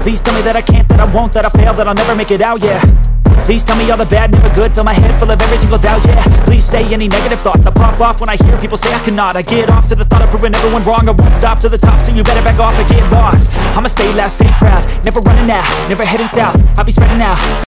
Please tell me that I can't, that I won't, that I'll fail, that I'll never make it out, yeah. Please tell me all the bad, never good. Fill my head full of every single doubt, yeah. Please say any negative thoughts. I pop off when I hear people say I cannot. I get off to the thought of proving everyone wrong. I won't stop to the top, so you better back off and get lost. I'ma stay loud, stay proud, never running out, never heading south. I'll be spreading out